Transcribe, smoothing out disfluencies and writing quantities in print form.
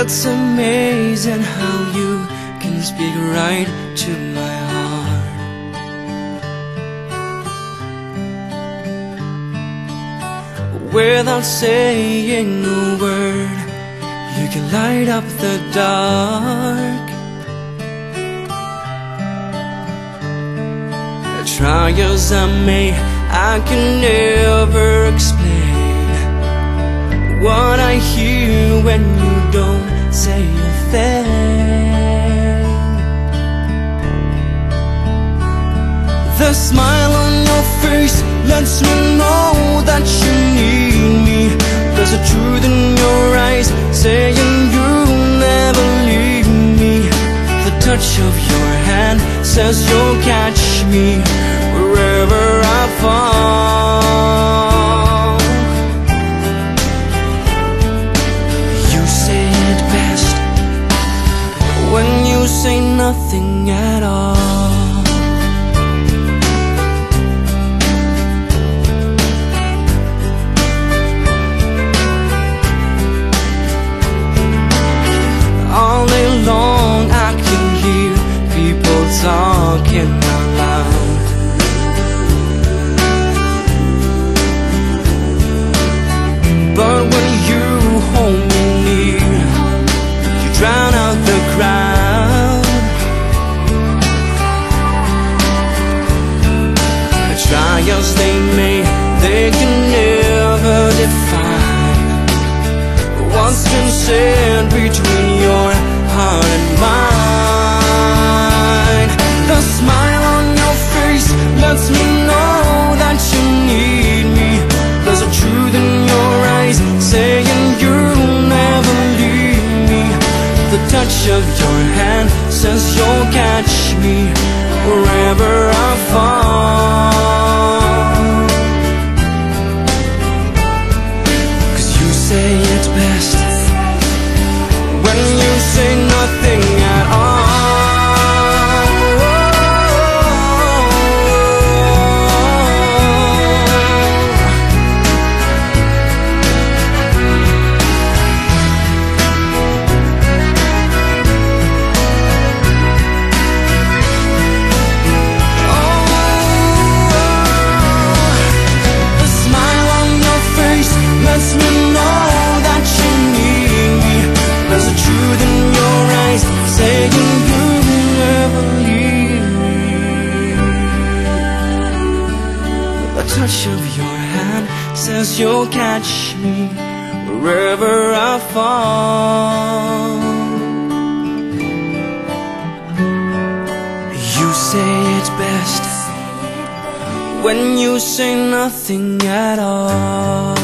It's amazing how you can speak right to my heart. Without saying a word, you can light up the dark. Try as I may, I can never explain what I hear when you don't say a thing. The smile on your face lets me know that you need me. There's a truth in your eyes saying you'll never leave me. The touch of your hand says you'll catch me wherever I fall. You say it best when you say nothing at all. All day long I can hear people talking out loud. But when you hold me near, you drown out the crowd. Try as they may, they can never define what's been said between your heart and mine. The smile on your face lets me know that you need me. There's a truth in your eyes saying you'll never leave me. The touch of your hand says you'll catch me wherever I fall. 'Cause you say it best when you say nothing at all. Lets me know that you need me. There's a truth in your eyes saying you'll never leave me. The touch of your hand says you'll catch me wherever I fall. You say it best when you say nothing at all.